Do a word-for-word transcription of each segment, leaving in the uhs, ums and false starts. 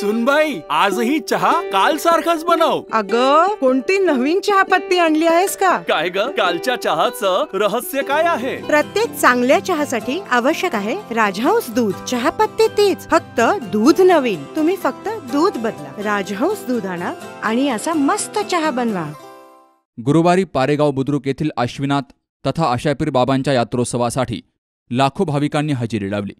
सुनबाई, आजही चहा काल सारखाच बनव। अगं, कोणती नवीन चहापत्ती आणली आहेस का? काय ग, कालच्या चहाचं रहस्य काय आहे? प्रत्येक चांगल्या चहासाठी आवश्यक आहे राजहंस दूध। चहापत्ती तीच, फक्त दूध नवीन। तुम्ही फक्त दूध बदला, राजहंस दूध आणा आणि असा मस्त चहा बनवा। गुरुवारी पारेगाव बुद्रुक येथील आश्विनाथ तथा आशापीर बाबांच्या यात्रोत्सवासाठी लाखो भाविकांनी हजेरी लावली।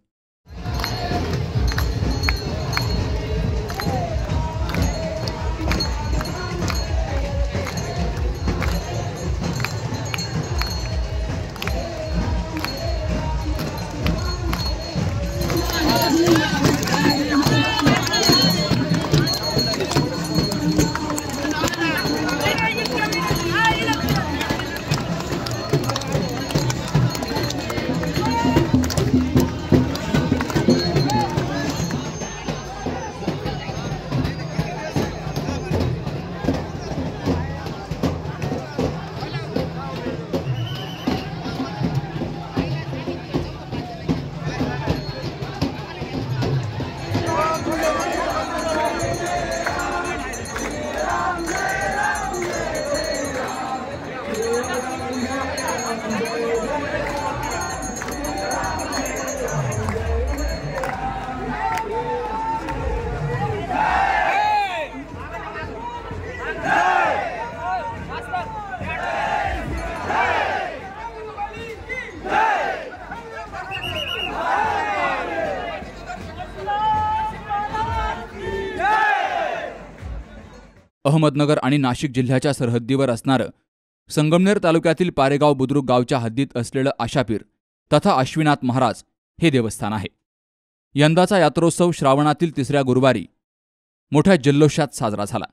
अहमदनगर आणि नाशिक जिल्ह्याच्या सरहद्दीवर असणारं संगमनेर तालुक्यातील पारेगाव बुद्रुक गावच्या हद्दीत असलेलं आशापीर तथा आश्विनाथ महाराज हे देवस्थान आहे। यंदाचा यात्रोत्सव श्रावणातील तिसऱ्या गुरुवारी मोठ्या जल्लोषात साजरा झाला।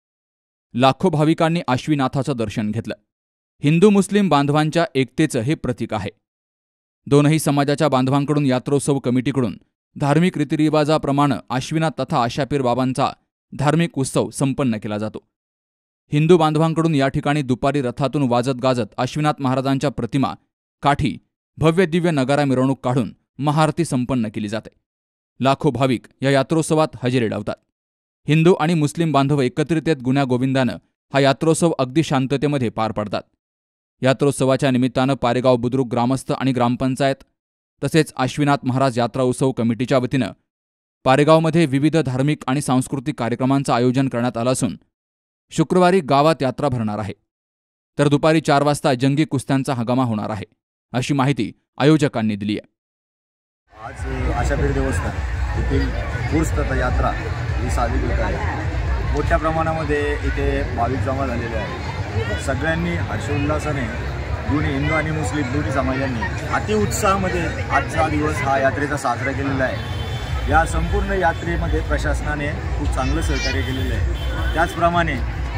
लाखो भाविकांनी आश्विनाथाचं दर्शन घेतलं। हिंदू मुस्लिम बांधवांच्या एकतेचं हे प्रतीक आहे। दोनही समाजाच्या बांधवांकडून यात्रोत्सव कमिटीकडून धार्मिक रीतिरिवाजाप्रमाणे आश्विनाथ तथा आशापीर बाबांचा धार्मिक उत्सव संपन्न केला जातो। हिंदू बांधवांकडून या ठिकाणी दुपारी रथातून वाजत गाजत आश्विनाथ महाराजांच्या प्रतिमा काठी भव्य दिव्य नगारा मिरवणूक काढून महाआरती संपन्न केली जाते। लाखो भाविक या यात्रोत्सवात हजेरी लावतात। हिंदू आणि मुस्लिम बांधव एकत्रित येत गुण्यागोविंदानं हा यात्रोत्सव अगदी शांततेमध्ये पार पाडतात। यात्रोत्सवाच्या निमित्तानं पारेगाव बुद्रुक ग्रामस्थ आणि ग्रामपंचायत तसेच आश्विनाथ महाराज यात्रा उत्सव कमिटीच्या वतीनं पारेगावमध्ये विविध धार्मिक आणि सांस्कृतिक कार्यक्रमांचं आयोजन करण्यात आलं असून शुक्रवारी गावात यात्रा भरणार आहे, तर दुपारी चार वाजता जंगी कुस्त्यांचा हंगामा होणार आहे, अशी माहिती आयोजकांनी दिली आहे। आज आशापीर देवस्थान येथील उर्स तथा यात्रा ही साजरी होत आहे। मोठ्या प्रमाणामध्ये इथे भाविक जमा झालेले आहेत। सगळ्यांनी हर्षोल्लासाने दोन्ही हिंदू आणि मुस्लिम दोन्ही समाजांनी अतिउत्साहामध्ये आजचा दिवस हा यात्रेचा साजरा केलेला आहे। या संपूर्ण यात्रेमध्ये प्रशासनाने खूप चांगलं सहकार्य केलेलं आहे। त्याचप्रमाणे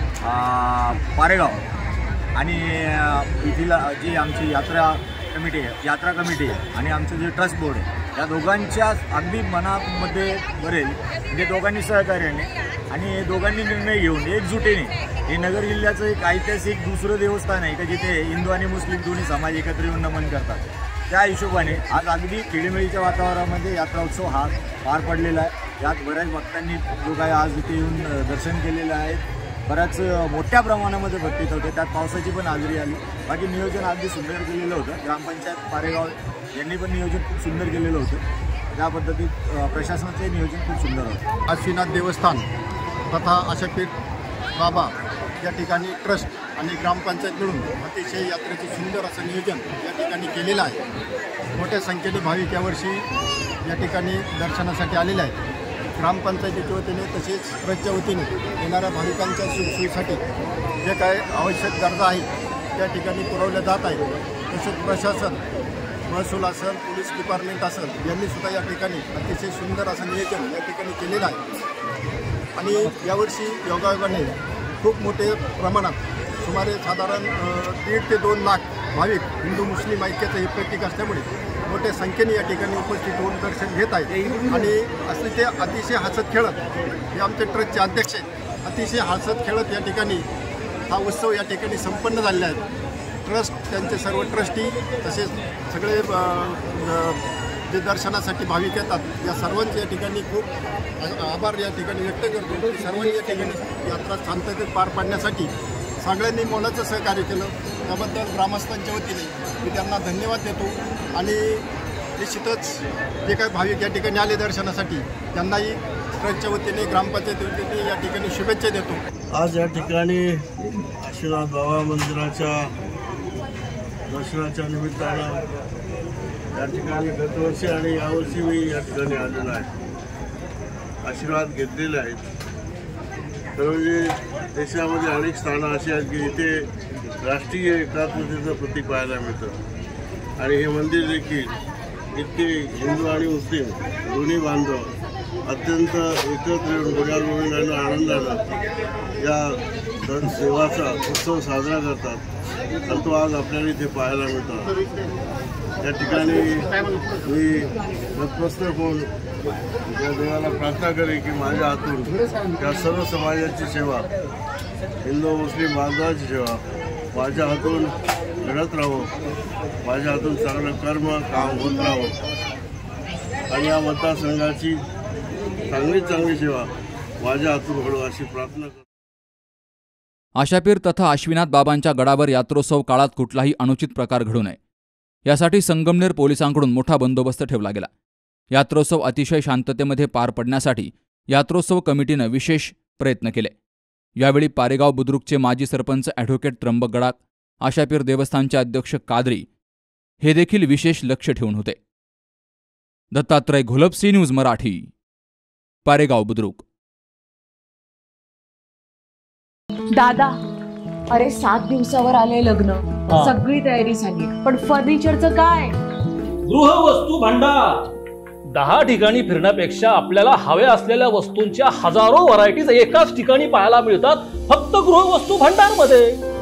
पारेगाव आणि इथील जी आमची यात्रा कमिटी आहे यात्रा कमिटी आहे आणि आमचं जे ट्रस्ट बोर्ड आहे या दोघांच्या अगदी मनामध्ये भरेल म्हणजे दोघांनी सहकार्याने आणि दोघांनी निर्णय घेऊन एकजुटीने हे नगर जिल्ह्याचं एक ऐतिहासिक दुसरं देवस्थान आहे का जिथे हिंदू आणि मुस्लिम दोन्ही समाज एकत्र येऊन नमन करतात। त्या हिशोबाने आज अगदी खेळीमेळीच्या वातावरणामध्ये यात्रा उत्सव हा पार पडलेला आहे। यात बऱ्याच भक्तांनी जो काय आज इथे येऊन दर्शन केलेलं आहे। बऱ्याच मोठ्या प्रमाणामध्ये भक्तीत होते, त्यात पावसाची पण हजेरी आली। बाकी नियोजन अगदी सुंदर केलेलं होतं। ग्रामपंचायत पारेगाव यांनी पण नियोजन खूप सुंदर केलेलं होतं। त्या पद्धतीत प्रशासनाचे नियोजन खूप सुंदर होतं। आश्विनाथ देवस्थान तथा आशापीर बाबा या ठिकाणी ट्रस्ट आणि ग्रामपंचायत मिळून अतिशय यात्रेचं सुंदर असं नियोजन या ठिकाणी केलेलं आहे। मोठ्या संख्येने भाविक यावर्षी या ठिकाणी दर्शनासाठी आलेले आहेत। ग्रामपंचायतीच्या वतीने तसेच ट्रस्टच्या वतीने येणाऱ्या भाविकांच्या सुखसोयीसाठी जे काय आवश्यक गरजा आहेत त्या ठिकाणी पुरवल्या जात आहेत। तसेच प्रशासन, महसूल असेल, पोलीस डिपार्टमेंट असेल यांनीसुद्धा या ठिकाणी अतिशय सुंदर असं नियोजन या ठिकाणी केलेलं आहे। आणि यावर्षी योगायोगाने खूप मोठे प्रमाणात सुमारे साधारण दीड ते दोन लाख भाविक हिंदू मुस्लिम ऐक्याचं हे प्रतीक असल्यामुळे मोठ्या संख्येने या ठिकाणी उपस्थित होऊन दर्शन घेत आहेत। आणि असे ते अतिशय हसत खेळत हे आमचे ट्रस्टचे अध्यक्ष आहेत, अतिशय हसत खेळत या ठिकाणी हा उत्सव या ठिकाणी संपन्न झालेला आहे। ट्रस्ट त्यांचे सर्व ट्रस्टी तसेच सगळे जे दर्शनासाठी भाविक येतात या सर्वांचे या ठिकाणी खूप आभार या ठिकाणी व्यक्त करतो. सर्वांनी या ठिकाणी यात्रा शांततेत पार पाडण्यासाठी सगळ्यांनी मोलाचं सहकार्य केलं. त्याबद्दल ग्रामस्थांच्या वतीने मी त्यांना धन्यवाद देतो आणि निश्चितच जे काही भाविक या ठिकाणी आले दर्शनासाठी त्यांनाही ट्रस्टच्या वतीने ग्रामपंचायत वतीने या ठिकाणी शुभेच्छा देतो. आज या ठिकाणी आशीर्वाद बाबा मंदिराच्या दर्शनाच्या निमित्तानं या ठिकाणी गतवर्षी आणि यावर्षी मी या ठिकाणी आलेलो आहे, आशीर्वाद घेतलेले आहेत. तर म्हणजे देशामध्ये अनेक स्थानं अशी आहेत की इथे राष्ट्रीय एकात्मतेचं प्रतीक पाहायला मिळतं आणि हे मंदिर देखील इतके हिंदू आणि मुस्लिम दोन्ही बांधव अत्यंत एकत्र येऊन गुण्यागोविंदानं आनंदानं या सण सेवाचा उत्सव साजरा करतात आणि तो आज आपल्याला इथे पाहायला मिळतो. त्या ठिकाणी मी नतमस्तक होऊन या देवाला प्रार्थना करेन की माझ्या हातून त्या सर्व समाजाची सेवा, हिंदू मुस्लिम बांधवाची सेवा माझ्या हातून घडत राहो, माझ्या हातून चांगलं कर्म काम होत राहो आणि या मतदारसंघाची चांगली चांगली सेवा माझ्या हातून घडो अशी प्रार्थना करतो. आशापीर तथा आश्विनाथ बाबांच्या गडावर यात्रोत्सव काळात कुठलाही अनुचित प्रकार घडू नये यासाठी संगमनेर पोलिसांकडून मोठा बंदोबस्त ठेवला गेला. यात्रोत्सव अतिशय शांततेमध्ये पार पडण्यासाठी यात्रोत्सव कमिटीनं विशेष प्रयत्न केले. यावेळी पारेगाव बुद्रुकचे माजी सरपंच ॲडव्होकेट त्र्यंबक गडाख, आशापीर देवस्थानचे अध्यक्ष कादरी हे देखील विशेष लक्ष ठेवून होते. Dattatray Gholap, C news Marathi, Paregaon Budruk. दादा, अरे सात दिवसावर आले लग्न, सगळी तयारी झाली, पण फर्निचरचं काय? गृहवस्तू भांडार. दहा ठिकाणी फिरण्यापेक्षा आपल्याला हव्या असलेल्या वस्तूंच्या हजारो व्हरायटीज एकाच ठिकाणी पाहायला मिळतात फक्त गृहवस्तू भांडार मध्ये.